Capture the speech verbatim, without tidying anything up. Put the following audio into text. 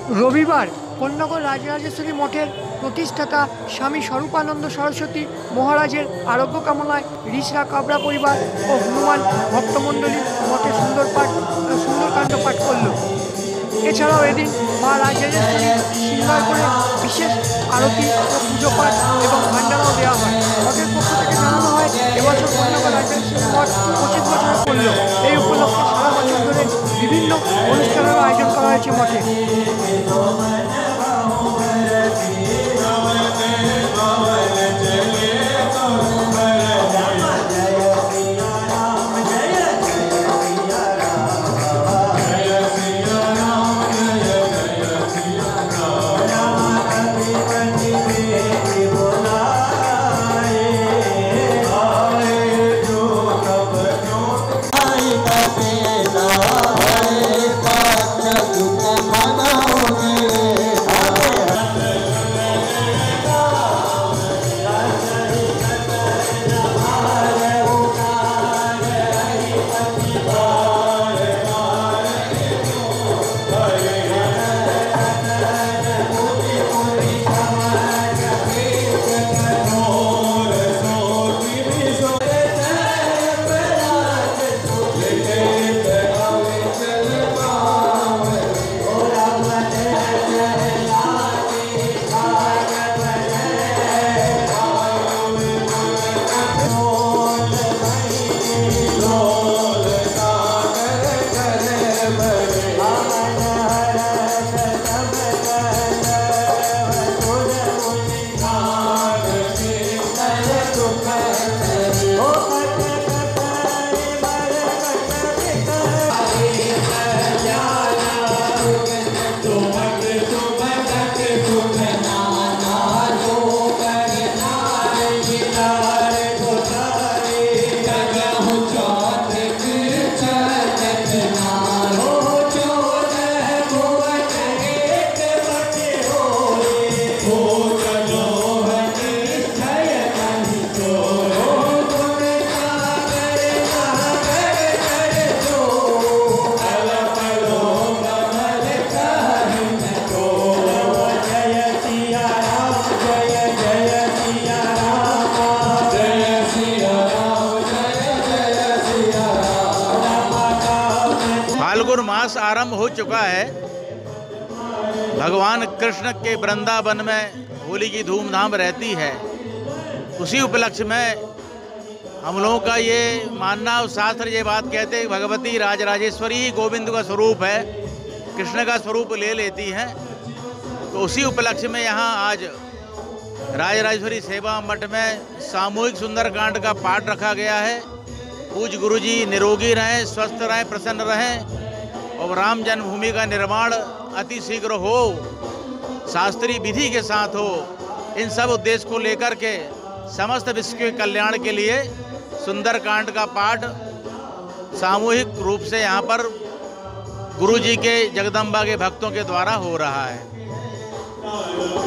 রবিবার কোন্নগর রাজরাজেশ্বরী মঠের প্রতিষ্ঠাতা স্বামী স্বরূপানন্দ সরস্বতী মহারাজের আরোগ্য কামনায় রিসরা কাবরা পরিবার ও হনুমান ভক্তমণ্ডলী মঠে সুন্দর পাঠ সুন্দরকাণ্ড পাঠ করল। এছাড়াও এদিন মা রাজরাজেশ্বরী সিংহার করে বিশেষ আরতি ও পুজো পাঠ এবং ভান্ডারাও দেওয়া হয়। মঠের পক্ষ থেকে জানানো হয়, এবছর কোন্নগর রাজরাজেশ্বরী মঠ পঁচিশ বছর করল। এই উপলক্ষে সারা বছর ধরে বিভিন্ন অনুষ্ঠানের আয়োজন করা হয়েছে মঠে। फाल्गुन मास आरंभ हो चुका है। भगवान कृष्ण के वृंदावन में होली की धूमधाम रहती है। उसी उपलक्ष्य में हम लोगों का ये मानना और शास्त्र ये बात कहते हैं, भगवती राजराजेश्वरी ही गोविंद का स्वरूप है, कृष्ण का स्वरूप ले लेती हैं। तो उसी उपलक्ष्य में यहाँ आज राजराजेश्वरी सेवा मठ में सामूहिक सुंदरकांड का पाठ रखा गया है। पूज्य गुरुजी निरोगी रहें, स्वस्थ रहें, प्रसन्न रहें और राम जन्मभूमि का निर्माण अति शीघ्र हो, शास्त्रीय विधि के साथ हो। इन सब उद्देश्य को लेकर के समस्त विश्व के कल्याण के लिए सुंदरकांड का पाठ सामूहिक रूप से यहाँ पर गुरुजी के जगदम्बा के भक्तों के द्वारा हो रहा है।